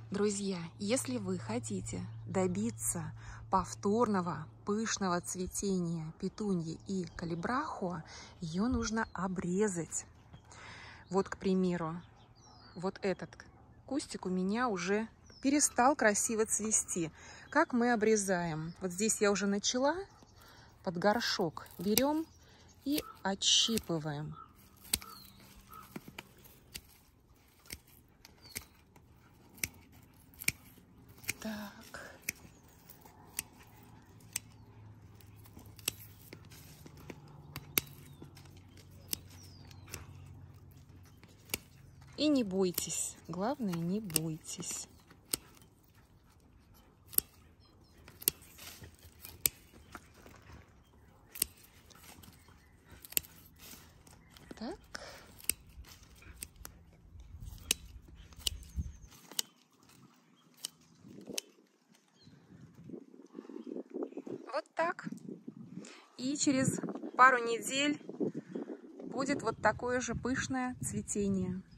Друзья, если вы хотите добиться повторного пышного цветения петуньи и калибрахуа, ее нужно обрезать. Вот, к примеру, вот этот кустик у меня уже перестал красиво цвести. Как мы обрезаем? Вот здесь я уже начала, под горшок берем и отщипываем. Так. И не бойтесь, главное, не бойтесь. Так. Вот так. И через пару недель будет вот такое же пышное цветение.